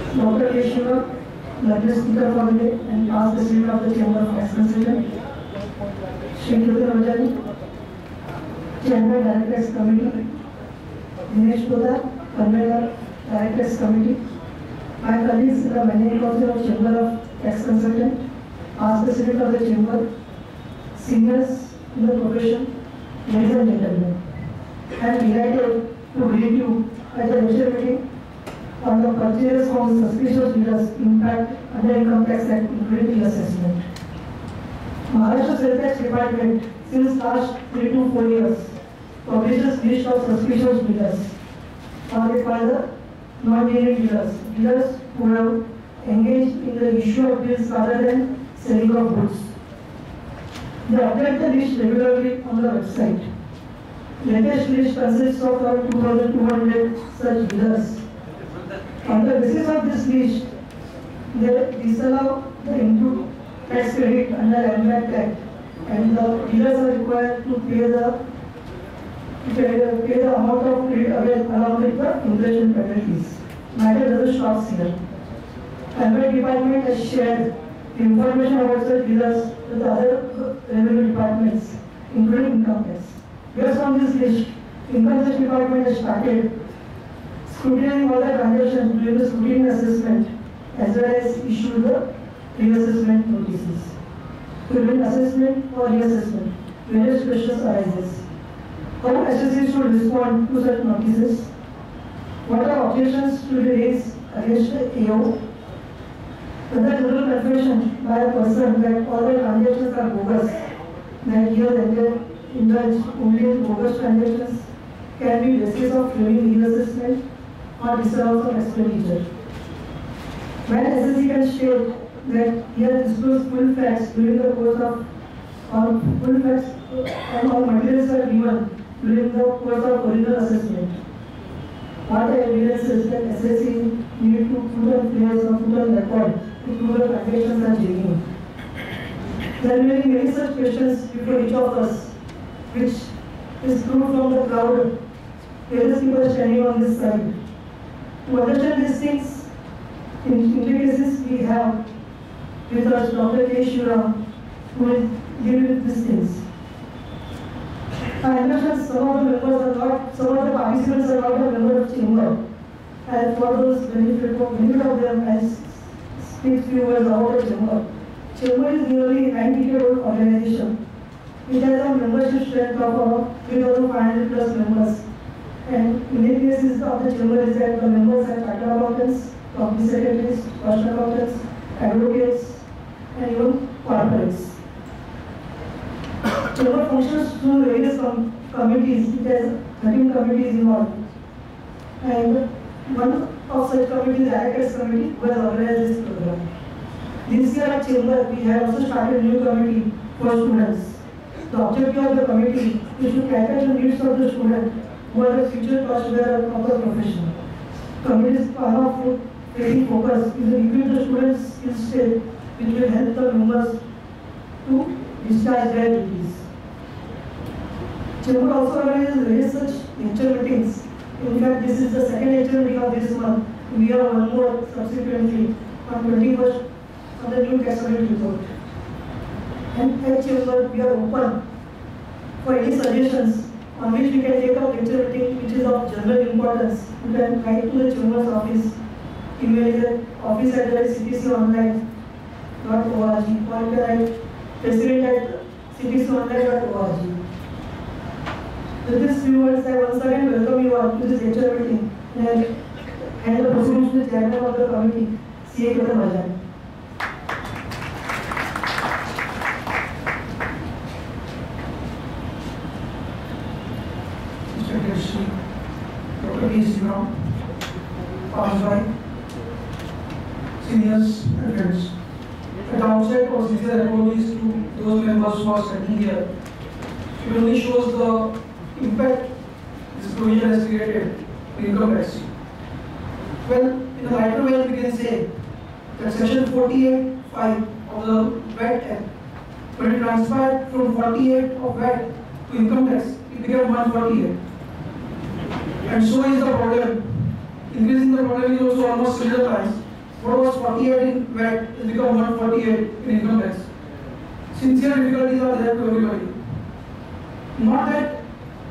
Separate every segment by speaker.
Speaker 1: Dr. Yeshua, Learned Speaker for the day and past President of the Chamber of Consultant, Shri Ketan Vajani, Chairman Directors Committee, Dinesh Poddar, Convener Directors Committee, my colleagues in the Managing Council of Chamber of Tax Consultant, past President of the Chamber, seniors in the profession, ladies and gentlemen, I am delighted to greet you at the lecture meeting on the purchase from suspicious dealers impact under Income Tax Act including assessment. Maharashtra Sales Tax Department since last 3 to 4 years publishes list of suspicious dealers, or they call the non-genuine dealers who have engaged in the issue of bills rather than selling of goods. They update the list regularly on the website. Latest list consists of around 2,200 such dealers. On the basis of this list, they disallow the input tax credit under MVAT Act, and the dealers are required to pay the amount of credit availed along with the inflation penalties. Matter doesn't stop here. MVAT department has shared information about such dealers with other revenue departments, including income tax. Based on this list, income tax department has started scrutinizing all the transactions during the scrutiny assessment as well as issue the reassessment notices. During assessment or reassessment, various questions arises. How assessors should respond to such notices? What are objections to be raised against the AO? Whether general confession by a person that all the transactions are bogus, that here they indulge only in bogus transactions, can be basis of failing reassessment or disallowance of expenditure. When SSC can state that he has disclosed full facts during the course of, or full facts and all materials are given during the course of original assessment, what the evidence is that SSC need to put on place or put on record to prove the transactions are genuine. There will be many such questions before each of us, which is proved from the crowd, various people standing on this side. To understand these things, in cases we have with us Dr. K. Shivaram, who will deal with these things. I understand some of the participants are not a member of chamber, and for those benefit of them, I speak few words about the chamber. Chamber is nearly 90-year-old organization. It has a membership strength of about 3,500 plus members. And in many cases of the chamber is that the members are chartered accountants, company secretaries, cost accountants, advocates, and even corporates. Chamber functions through various committees. It has 13 committees involved. And one of such committees is the Directors Committee, who has organized this program. This year at Chamber, we have also started a new committee for students. The objective of the committee is to cater the needs of the student who are the future cost bearer of the profession. Committee's main focus is to equip the students' skill set, which will help the members to discharge their duties. Chamber also organizes various such lecture meetings. In fact, this is the second lecture meeting of this month. We have one more subsequently on 21st on the new tax audit report. And at Chamber, we are open for any suggestions on which we can take up lecture meeting which is of general importance. You can write to the Chamber's office, email the office address ctconline.org, or you can write president@ctconline.org. With this few words, I once again welcome you all to this lecture meeting and hand the proceedings to the chairman of the committee, C.A. Ketan Vajani.
Speaker 2: Dr. K. Shivaram, Pajbai, seniors and friends. At the outset, our sincere apologies to those members who are standing here. It only shows the impact this provision has created in income tax. Well, in a lighter way, we can say that Section 48(5) of the VAT Act, when it transferred from 48 of VAT to income tax, it became 148. And so is the problem. Increasing the problem is also almost similar times. what was 48 in VAT has become 148 in income tax. Sincere difficulties are there to everybody. Not that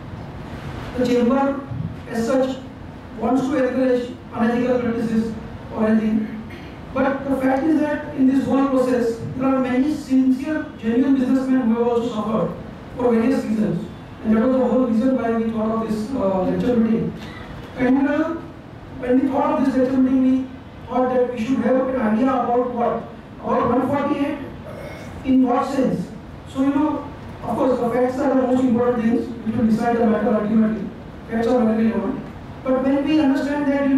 Speaker 2: the chamber as such wants to encourage unethical practices or anything, but the fact is that in this whole process, there are many sincere, genuine businessmen who have also suffered for various reasons. And that was the whole reason why we thought of this lecture meeting. And when we thought of this lecture meeting, we thought that we should have an idea about what? About 148 in what sense? So, of course, the facts are the most important things which will decide the matter ultimately. Facts are very relevant. But when we understand that,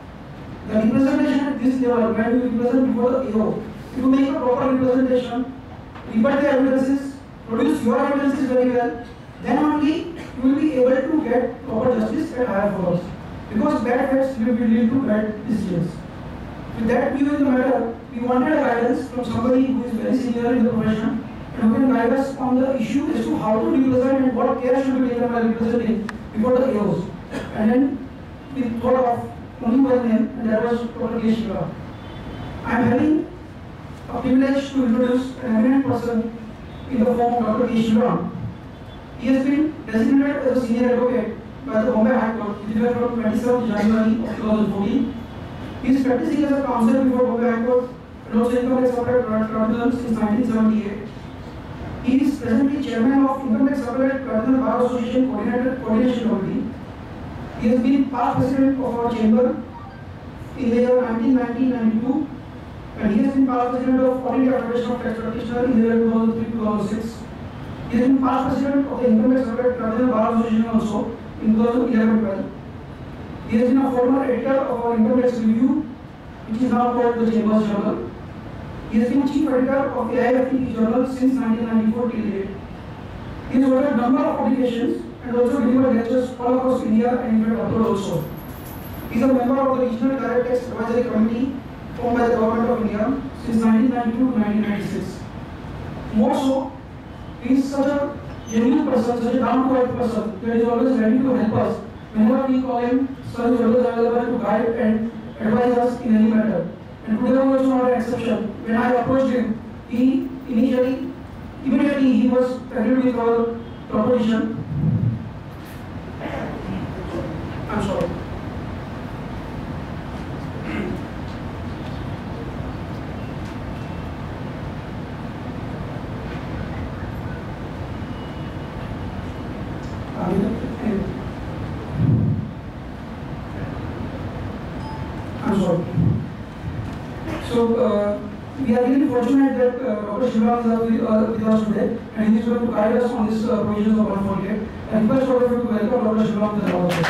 Speaker 2: the representation at this level, when you represent before the AO, if you make a proper representation, rebut the evidences, produce your evidences very well, then only you will be able to get proper justice at higher forums. Because bad facts will lead to bad decisions. With that view in the matter, we wanted a guidance from somebody who is very senior in the profession and who can guide us on the issue as to how to represent and what care should be taken while representing before the AOs. And then we thought of only one name, and that was Dr. K. Shiva. I am having a privilege to introduce an eminent person in the form of Dr. K. Shiva. He has been designated as a senior advocate by the Bombay High Court with effect from 27th January of 2014. He is practicing as a counsel before Bombay High Court and also income tax appellate tribunal since 1978. He is presently chairman of Income Tax Appellate Tribunal Bar Association Coordination Committee. He has been past president of our chamber in the year 1992, and he has been past president of All India Federation of Tax Practitioners in the year 2003-2006. He has been past president of the Income Tax Appellate Tribunal Bar Association also in 2011-12. He has been a former editor of our Income Tax Review, which is now called the Chambers Journal. He has been chief editor of the IFT journal since 1994 till date. He has authored a number of publications and also delivered lectures all across India and in fact abroad also. He is a member of the Regional Direct Tax Advisory Committee formed by the Government of India since 1992 to 1996. More so, he is such a genuine person, such a down-to-earth person that is always ready to help us. Whenever we call him, sir is always available to guide and advise us in any matter. And today was also not an exception. When I approached him, he immediately he was agreed with our proposition. I'm sorry. I'm sorry. So, we are really fortunate that Dr. Shiva is with us today, and he is going to guide us on this provisions of 148. I request all of you to welcome Dr. Shiva to the house.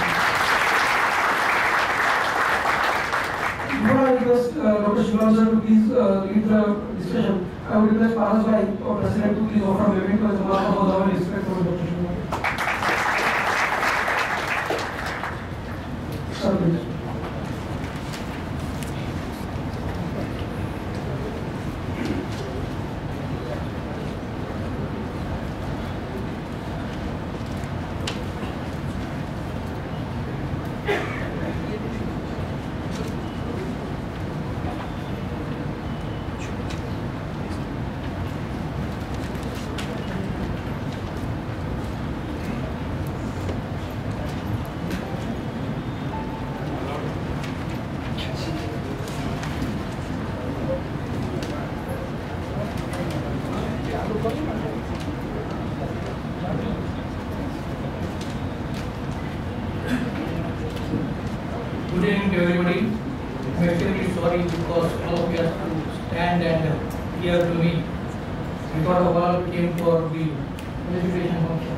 Speaker 2: Before I request Dr. Shiva sir to please lead the discussion, I would request Paras Bhai, our president, to please offer a memento as a mark of our respect for Dr. Shiva. Sir, please.
Speaker 3: Good evening to everybody. I'm extremely sorry because all of you have to stand and hear to me. We thought of all came for the felicitation function.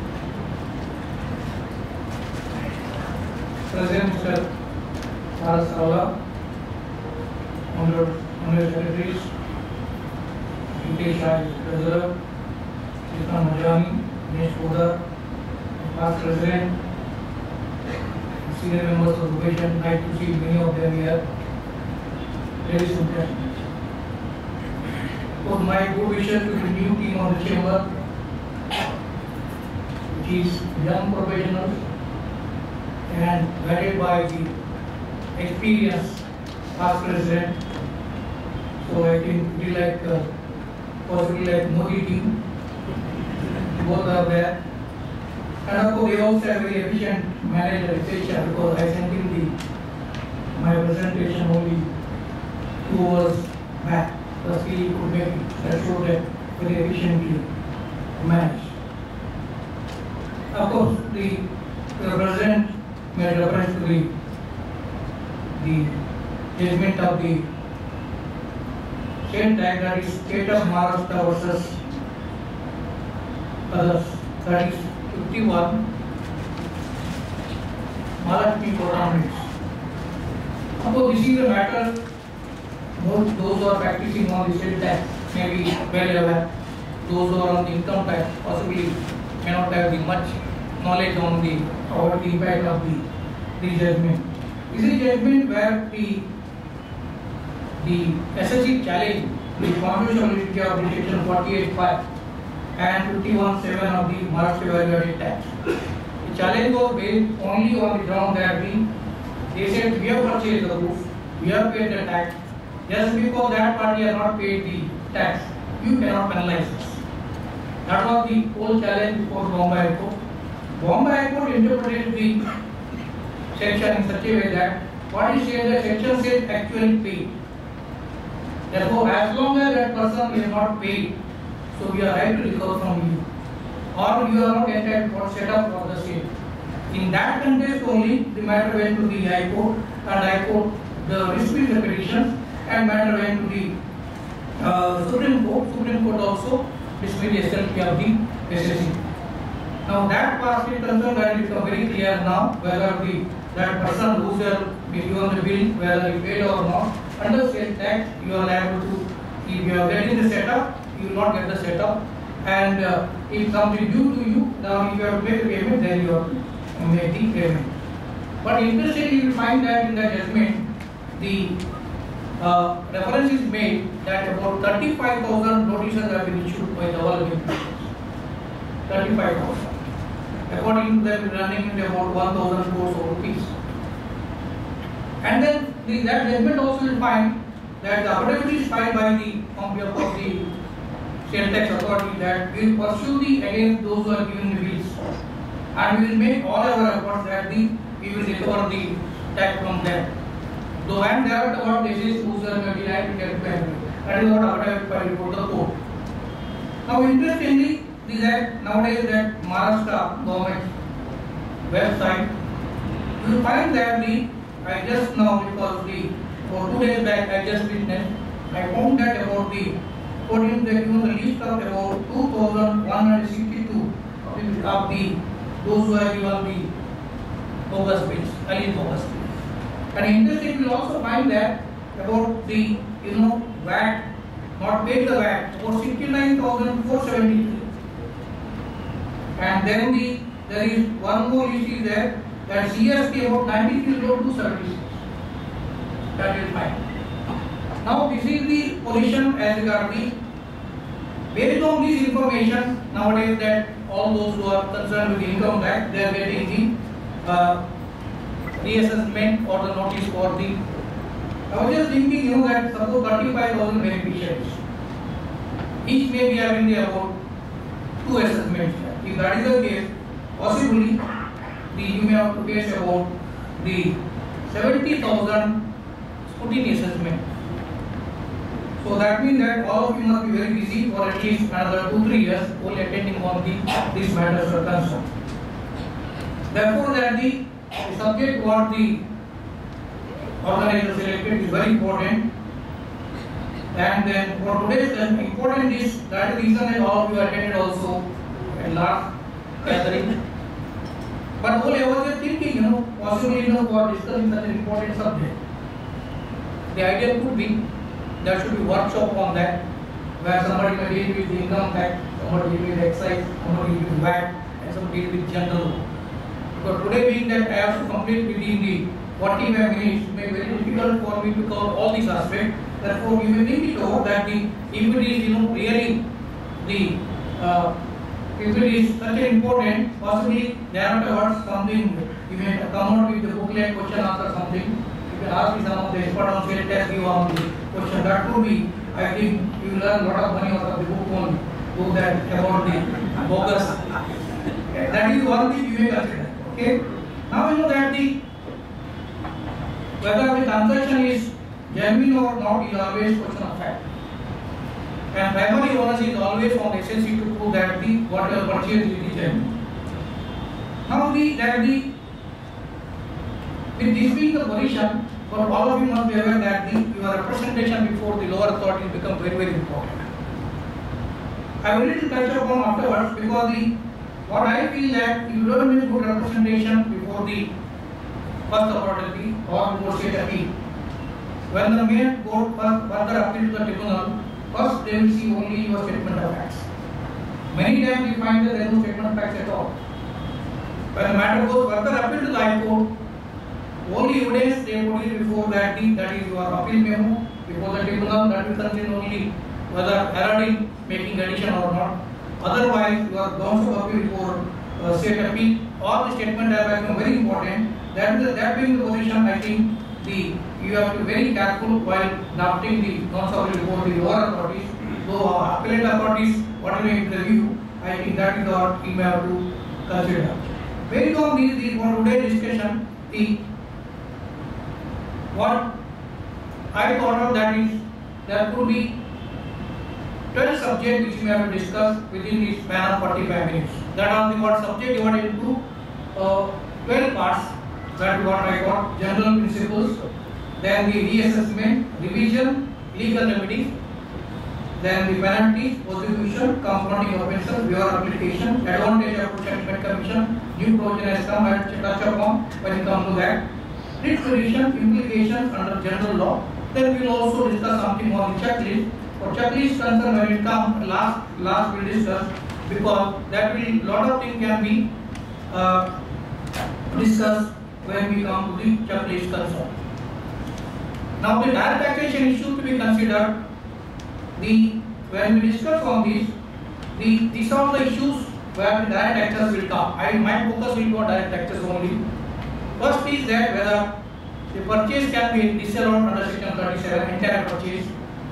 Speaker 3: President Mr. Paras Rawla, Honorable Secretaries, Hitesh Shah, Treasurer, Islam Majani, Dinesh Poddar, Past President, senior members of the profession, nice to see many of them here. Ladies and gentlemen, for my good wishes to the new team of the chamber, which is young professionals and guided by the experience past president. So I think we like possibly like Modi team. Both are there. And of course, they also have very efficient manager, etc. Because I sent him my presentation only 2 hours back. Thus he could make it. That showed that very efficiently managed. Of course, the president made reference to the judgment of the state tax, that is state of Maharashtra versus others, that is 51 Maharashtra Court. Of course, this is a matter those who are practicing on the state tax may be well aware. Those who are on the income tax possibly may not have the much knowledge on the impact of the judgment. This is a judgment where the SSC challenge the constitutionality of the section 48(5) and 51(7) of the Maharashtra Value-Added Tax. The challenge was based only on the ground that they said we have purchased the goods, we have paid the tax. Just because that party has not paid the tax, you cannot penalize us. That was the whole challenge before Bombay High Court. Bombay High Court interpreted the section in such a way that what is said, the section says actually paid. Therefore, as long as that person is not paid, so we are right to recover from you, or you are not entitled for set up for the same. In that context only, the matter went to the High Court, and High Court dismissed the petitions, and matter went to the Supreme Court. Supreme Court also dismissed the SLP of the SSC. Now that part is concerned that it become very clear now whether that person who shall be given the bill, whether he paid or not, under state tax you are liable to, if you are getting the setup, you will not get the setup, and if something due to you, now if you have to make the payment, then you have to make the payment. But interestingly, you will find that in the judgment, the reference is made that about 35,000 notices have been issued by the all 35,000. According to them, running in about 1,000 crores of rupees. And then that judgment also will find that the affidavit is filed by the company of the state tax authority that we will pursue against those who are giving the bills, and we will make all our efforts that we will recover the tax from them. Though and there are what this is whose are denied to get payment. That is what affidavit filed before the court. Now interestingly, this act nowadays that Maharashtra government website, you will find that I just now because for 2 days back I just witnessed, I found that about according to the list of about 2,162 of those who have given the bogus bills, alleged bogus bills. And interesting, you will also find that about the VAT, not paid the VAT, about 69,473. And then there is one more issue there, that CST about 93,276. That is fine. Now this is the position as regards based on this information nowadays that all those who are concerned with the income tax, they are getting the reassessment or the notice for I was just thinking, that suppose 35,000 beneficiaries, each may be having about 2 assessments. If that is the case, possibly you may have to face about the 70,000 scrutiny assessment. So that means that all of you must be very busy for at least another 2-3 years only attending on these matters are concerned. Therefore, that the subject what the organizer selected is very important. And then for today's important is that the reason that all of you attended also at last gathering. But only I was just thinking, possibly for discussing such an important subject. The idea could be there should be workshop on that, where somebody may deal with the income tax, somebody deal with excise, somebody deal with VAT, and somebody deal with general. But today being that I have to complete within the 45 minutes, it may be very difficult for me to cover all these aspects. Therefore, you may think it over that if it is really if it is such an important, possibly thereafterwards something you may come out with the booklet, question answer something. You can ask some of the expert on sale test you on the question. That could be, I think you learn a lot of money out of the book on book that about the bogus. That is one thing you may consider. Okay. Now you know that whether the transaction is genuine or not is always question of fact. And primary onus is always on the SSC to prove that what you have purchased is genuine. Now with this being the position, for all of you must be aware that your representation before the lower authority becomes very, very important. I will need to touch upon afterwards because what I feel that if you don't make good representation before the first authority or before state appeal, when the main court further appeal to the tribunal, first they will see only your statement of facts. Many times we find that there is no statement of facts at all. When the matter goes further appeal to the High Court, only evidence they put it before that is your appeal memo before the tribunal, that will contain only whether error in making addition or not. Otherwise, your grounds of appeal before state appeal or the statement have become very important. That being the position, I think you have to be very careful while drafting the grounds of appeal before the lower authorities. Though appellate authorities, whatever you review, I think that is what you may have to consider. Based on for today's discussion, what I thought of that is there could be 12 subjects which we have to discuss within this span of 45 minutes. That are the what subject divided into 12 parts. That is what I got: general principles, then the reassessment, revision, legal remedies, then the penalties, prosecution, confronting offences, your application, advantage of Settlement Commission, new provision has come and touch upon when it comes to that. Writ petition, implications under general law. Then we will also discuss something on the checklist. For checklist concern, when it comes last we will discuss, because that will lot of things can be discussed when we come to the checklist concern. Now the direct taxation issue to be considered. When we discuss on this, these are the issues where the direct taxes will come. My focus will be on direct taxes only. First is that whether the purchase can be disallowed under section 37, entire purchase.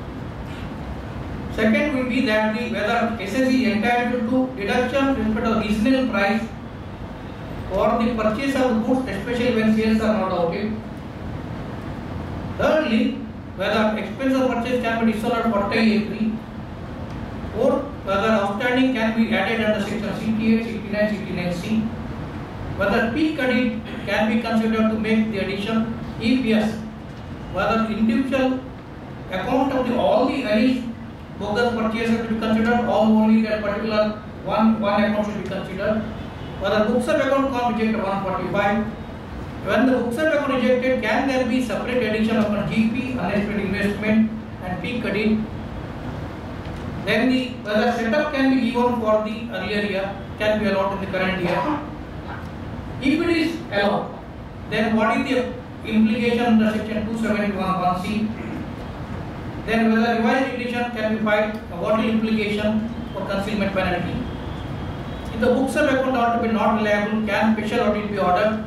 Speaker 3: Second will be that whether SSC is entitled to deduction with respect to reasonable price for the purchase of goods, especially when sales are not outed. Thirdly, whether expense of purchase can be disallowed for entry. Fourth, whether outstanding can be added under section 68, 69, 69C. Whether peak credit can be considered to make the addition. If yes, whether individual account of all the alleged bogus purchases should be considered, or only that particular one account should be considered. Whether books of account can rejected 145. When the books of account rejected, can there be separate addition of a GP, unexpected investment, and peak credit? Then whether setup can be given for the earlier year, can be allowed in the current year. If it is allowed, then what is the implication under section 271(1)(c)? Then whether revised edition can be filed, what is implication for concealment penalty? If the books of account are to be not reliable, can special audit be ordered?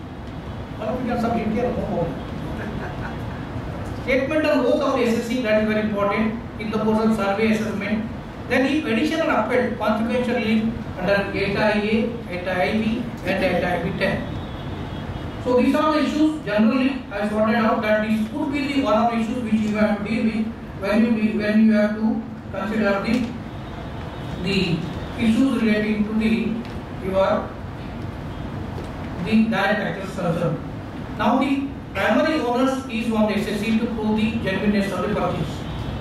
Speaker 3: Statement on both of the SSC, that is very important in the course of survey assessment. Then if addition or upheld, consequential relief under 8IA, 8IB and 8IB10. So these are the issues generally I sorted out that this could be the one of the issues which you have to deal with when you have to consider the issues relating to the direct taxes concern. Now the primary onus is on the SSC to prove the genuineness of the purchase.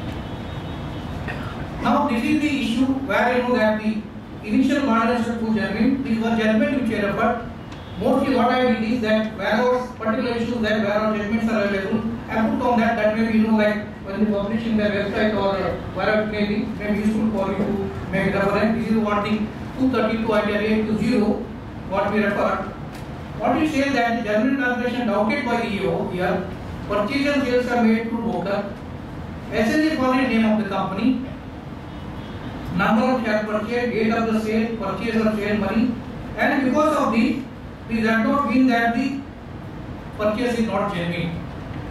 Speaker 3: Now this is the issue where you know that the initial model is to prove genuine. These were judgment which I referred. Mostly what I did is that wherever particular issues that wherever judgments are available, I put on that may be like when they publish in their website or wherever it may be useful for you to make reference. This is what the 232 ITR 820 what we referred. What we say that the genuine transaction doubted by the EO here, purchase and sales are made through broker, SSC for the name of the company, number of shares purchased, date of the sale, purchase or sale money, and because of this does not mean that the purchase is not genuine.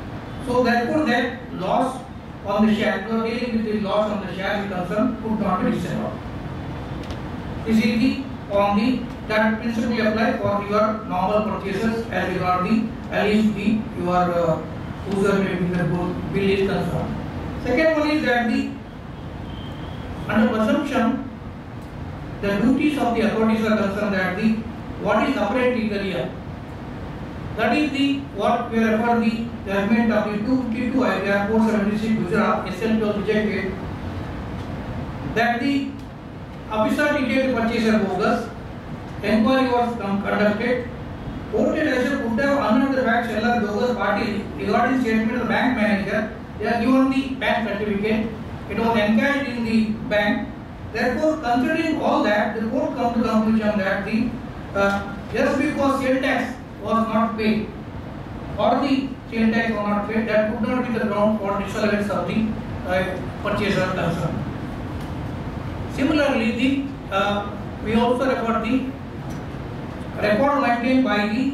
Speaker 3: So therefore that loss on the share, you are dealing with the loss on the share is concerned, could not be disallowed. This is the on the that principle apply for your normal purchases as regard the at least the your user maybe the bill is concerned. Second one is that the under presumption the duties of the authorities are concerned that the what is apparent in the real. That is the what we refer the judgment of the 252 IPR 476 Gujarat SL was rejected that the officer declared the purchaser bogus. Enquiry was conducted. Court and assessor could have unknown the fact seller bogus party regarding statement of the bank manager. They are given the bank certificate. It was encashed in the bank. Therefore, considering all that, the court come to the conclusion that the just because sale tax was not paid or the sale tax was not paid, that could not be the ground for disallowance of the purchaser concern. Similarly, we also refer the record maintained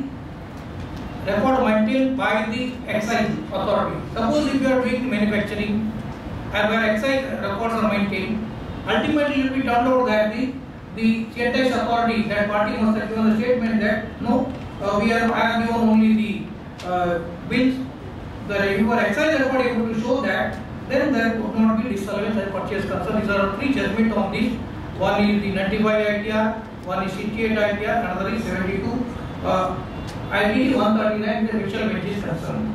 Speaker 3: by the excise authority. Suppose if you are doing manufacturing and where excise records are maintained, ultimately it will be turned out that the sale tax authority, that party must have given a statement that no, I have given only the bills. If your excise record is able to show that, then there could not be disallowance and purchase concern. These are three judgments on this. One is the 95 ITR, one is 68 ITR, another is 72 ITR 139 the mutual bench is concerned.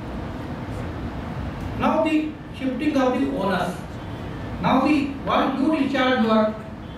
Speaker 3: Now the shifting of the owners. Now while you discharge your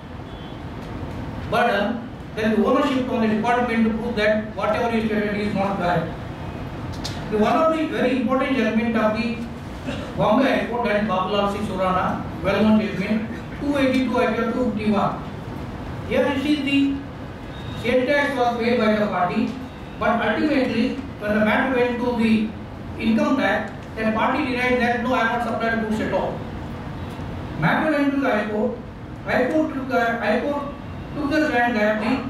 Speaker 3: burden, then the ownership on the department to prove that whatever you stated is not correct. One of the very important judgment of the Bombay High Court, that is Babalal Singh Surana, well-known judgment, 282 IPR 251. Here you see the sale tax was paid by the party, but ultimately when the matter went to the income tax, that party denied that no, I have not supplied goods at all. Matter went to the High Court. High Court took the stand that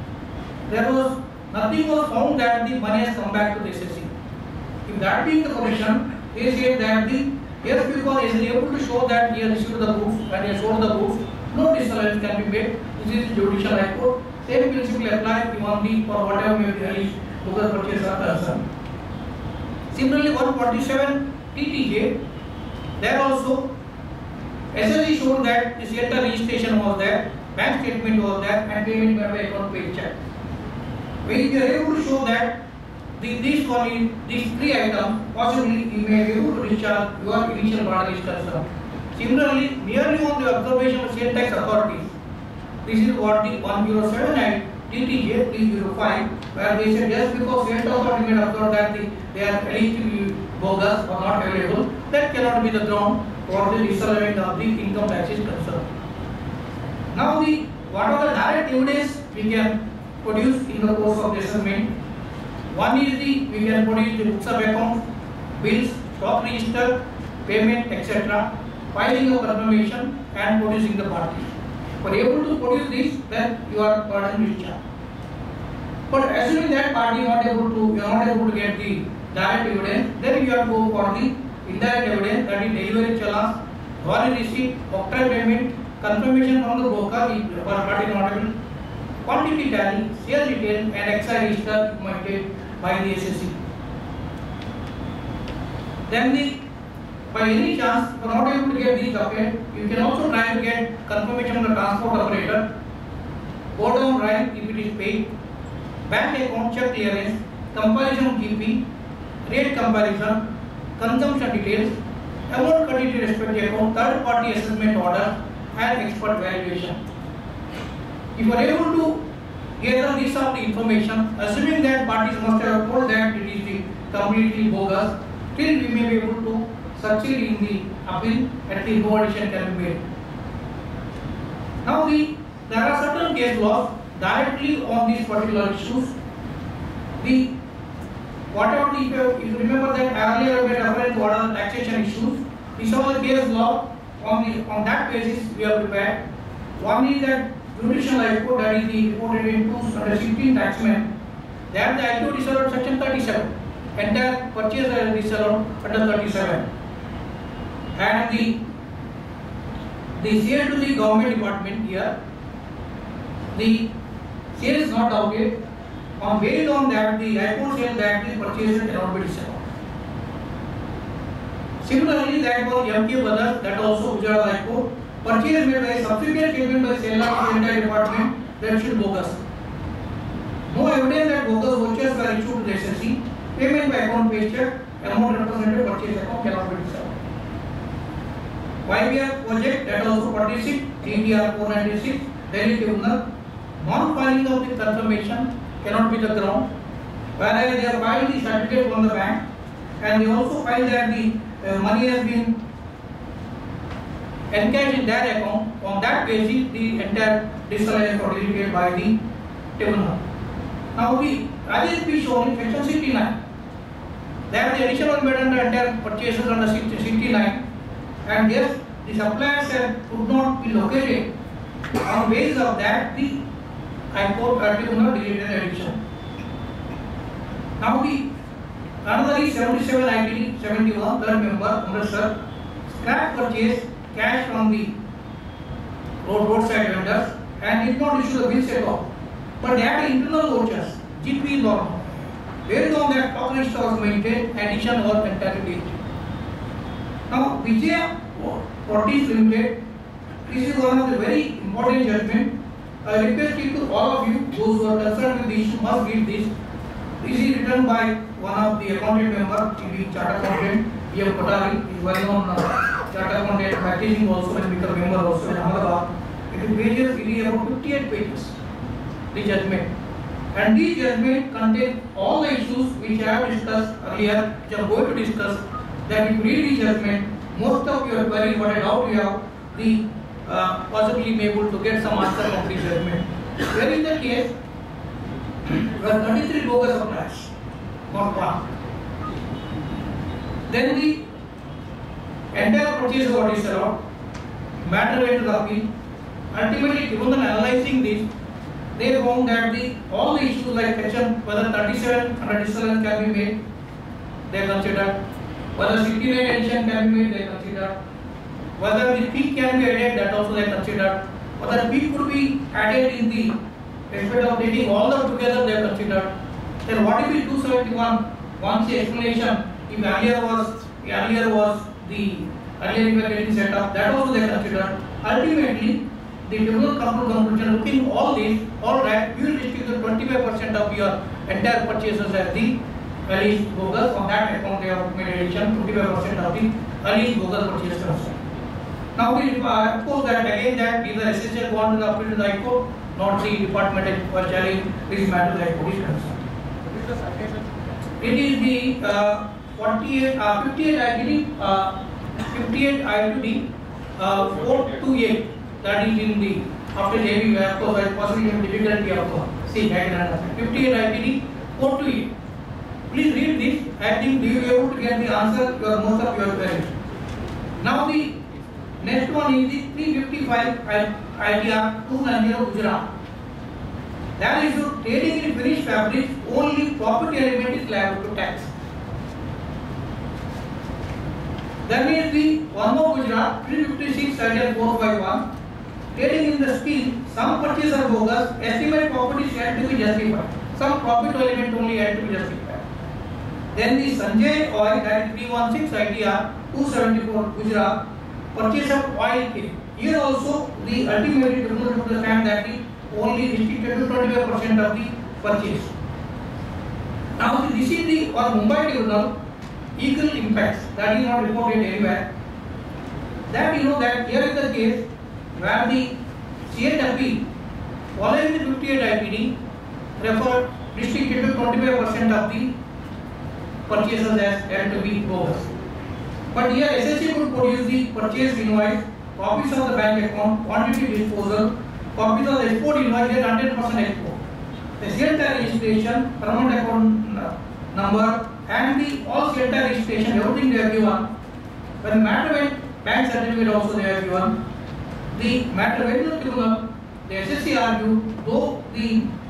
Speaker 3: nothing was found that the money has come back to the SSC. If that being the position, they say that yes, because he is able to show that he has received the goods and he has sold the goods, no disallowance can be made. This is judicial High Court. Same principle applies even for whatever may be released because purchase are concerned. Similarly, 147 TTJ, there also SSC showed that the shelter registration was there, bank statement was there, and payment by account paid check. We are able to show that these three items, possibly you may be able to discharge your initial burden is concerned. Similarly, merely on the observation of sale tax authorities, this is what the 1079 TTJ 305, where they said just because sale tax authority may observe that they are allegedly bogus or not available, that cannot be the ground for the disallowance of the income tax is concerned. Now, what are the direct evidence we can produce in the course of the assessment? One is we can produce the books of account, bills, stock register, payment, etc., filing of confirmation and producing the parties. For able to produce this, then you are burden discharge. But assuming that party you are not able to get the direct evidence, then you have to go for the indirect evidence, that is delivery challenge, valid receipt, octroi payment, confirmation from the broker if party not able, quantity tally, sale detail and excise register documented by the SSC. Then by any chance you are not able to get these documents, you can also try to get confirmation from the transport operator, go down right if it is paid, bank account check clearance, comparison GP, rate comparison, consumption details, amount credited to respective account, third party assessment order and expert valuation. If you are able to gather this of the information, assuming that parties must have told that it is completely bogus, still we may be able to succeed in the appeal and the no addition can be made. Now there are certain case laws directly on these particular issues. If you remember that earlier we had referred to what are the taxation issues, these are the case law on that basis we have prepared. One is that Judicial High Court, that is the reported in 216 taxmen, that the IQ disallowed section 37. entire purchase and disallowed under 37. And the sale to the government department here, the sale is not doubted. On based on that, the High Court said that the purchase cannot be disallowed. Similarly, that was MK Brothers, that also Gujarat High Court. Purchase made by subsequent payment by seller to the entire department, that should bogus. No evidence that bogus vouchers were issued to the SSC. Payment by account based check, amount represented purchase account cannot be disallowed. YBR project, that also 46, GDR 496, Delhi Tribunal. Non-filing of the confirmation cannot be the ground. Whereas they have filed the certificate from the bank, and they also filed that the money has been encashed in their account. On that basis, the entire disallowance was deleted by the tribunal. Now, as it be shown in section 69, that the additional made under entire purchases under 69, and yes, the suppliers could not be located. On basis of that, the High Court tribunal deleted the addition. Now, another is 77 ITD 71, third member, Amritsar, scrap purchase cash from the roadside vendors and did not issue the bills at all. But they had internal vouchers, GP normal. Based on that, stock list was maintained, addition was entirely deleted. Now, Vijaya Fortis Limited, this is one of the very important judgment. I request it to all of you, those who are concerned with the issue, must read this. This is written by one of the accountant member, TB Chartered Accountant, PM Patari, is well known Chartered Accountant, packaging also, and become member also in Ahmedabad. It is about 58 pages, the judgment. And this judgment contains all the issues which I have discussed earlier, which I am going to discuss. That if you read the judgment, most of your queries, what I doubt you have, the possibly be able to get some answer from the judgment. Here is the case where 33 bogus suppliers, not one. Then the entire purchase was disallowed, matter went to the appeal. Ultimately, tribunal analyzing this, they found that all the issues like section whether 37 under disallowance can be made, they considered. Whether 69 addition can be made, they considered. Whether the peak can be added, that also they considered. Whether peak could be added in the respect of taking all of together, they considered. Then what if it 271? Once the explanation, if earlier was the earlier we were getting set up, that also they considered. Ultimately, the tribunal come to conclusion, looking all this, all right, you will restrict the 25% of your entire purchases as the alleged bogus. On that account, they have made addition 25% of the alleged bogus purchases. Now we suppose that again that either SSL want to appeal to the High Court, not the department for challenging this matter the High Court is concerned. It is the 58 ITD 428, that is in the after JB, of course, possibly have difficulty of seeing. 58 ITD 428. Please read this. I think you will be able to get the answer to most of your queries. Now the next one is the 355 ITR 290 Gujarat. That is trading in finished fabrics, only profit element is liable to tax. Then is the one more Gujarat 356 ITR 451. Trading in the steel, some purchase are bogus, estimate profit is yet to be justified. Some profit element only yet to be justified. Then the Sanjay Oil, that is 316 ITR 274 Gujarat, purchase of oil cake. Here also the ultimately tribunal to understand that the only restricted to 25% of the purchase. Now this is the Mumbai tribunal equal impacts, that is not reported anywhere. That you know that here is the case where the CHFP following the 58 IPD referred restricted to 25% of the purchases as held to be bogus. But here SSC could produce the purchase invoice, copies of the bank account, quantity disposal, copies of the export invoice at 100% export. The CLTAR registration, permanent account number, and the all CLTAR registration, everything they have given. When the matter went, bank certificate also they have given. The matter went to the tribunal, the SSC argued, though the